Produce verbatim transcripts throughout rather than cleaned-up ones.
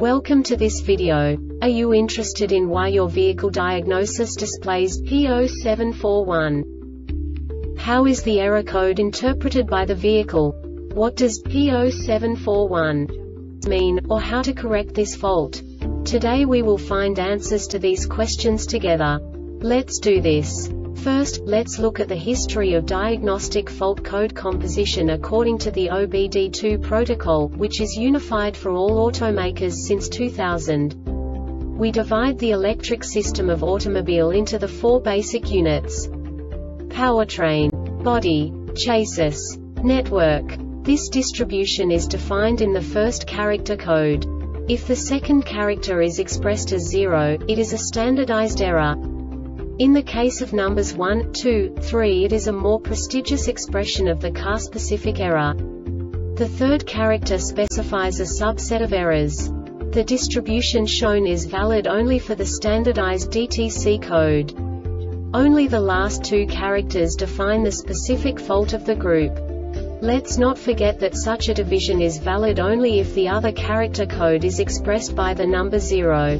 Welcome to this video. Are you interested in why your vehicle diagnosis displays P zero seven four one? How is the error code interpreted by the vehicle? What does P zero seven four one mean, or how to correct this fault? Today we will find answers to these questions together. Let's do this. First, let's look at the history of diagnostic fault code composition according to the O B D two protocol, which is unified for all automakers since two thousand. We divide the electric system of automobile into the four basic units: powertrain, body, chassis, network. This distribution is defined in the first character code. If the second character is expressed as zero, it is a standardized error. In the case of numbers one, two, three, it is a more prestigious expression of the car-specific error. The third character specifies a subset of errors. The distribution shown is valid only for the standardized D T C code. Only the last two characters define the specific fault of the group. Let's not forget that such a division is valid only if the other character code is expressed by the number zero.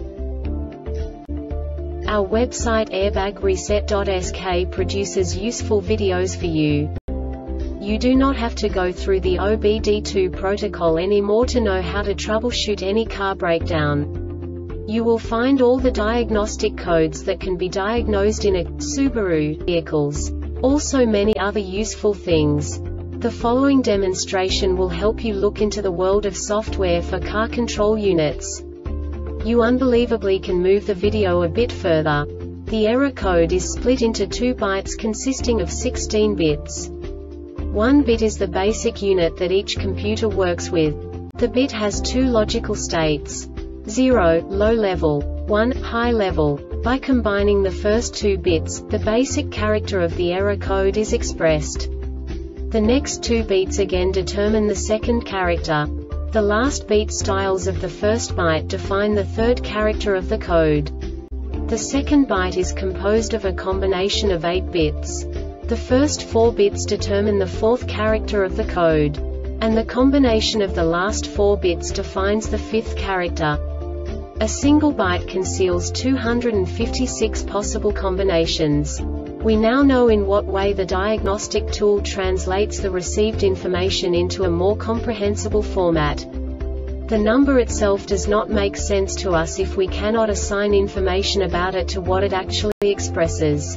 Our website airbag reset dot S K produces useful videos for you. You do not have to go through the O B D two protocol anymore to know how to troubleshoot any car breakdown. You will find all the diagnostic codes that can be diagnosed in a Subaru vehicles. Also many other useful things. The following demonstration will help you look into the world of software for car control units. You unbelievably can move the video a bit further. The error code is split into two bytes consisting of sixteen bits. One bit is the basic unit that each computer works with. The bit has two logical states: zero, low level, one, high level. By combining the first two bits, the basic character of the error code is expressed. The next two beats again determine the second character. The last beat styles of the first byte define the third character of the code. The second byte is composed of a combination of eight bits. The first four bits determine the fourth character of the code. And the combination of the last four bits defines the fifth character. A single byte conceals two hundred fifty-six possible combinations. We now know in what way the diagnostic tool translates the received information into a more comprehensible format. The number itself does not make sense to us if we cannot assign information about it to what it actually expresses.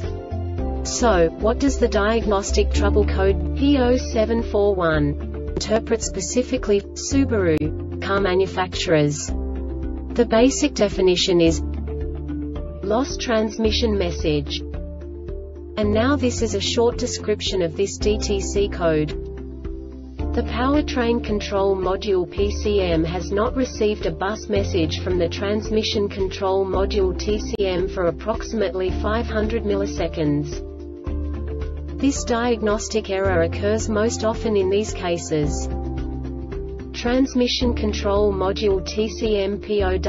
So, what does the diagnostic trouble code P zero seven four one interpret specifically for Subaru car manufacturers? The basic definition is lost transmission message. And now this is a short description of this D T C code. The Powertrain Control Module P C M has not received a bus message from the Transmission Control Module T C M for approximately five hundred milliseconds. This diagnostic error occurs most often in these cases: Transmission Control Module T C M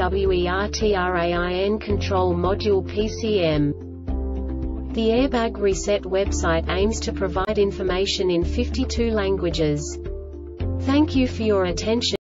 POWERTRAIN Control Module P C M. The Airbag Reset website aims to provide information in fifty-two languages. Thank you for your attention.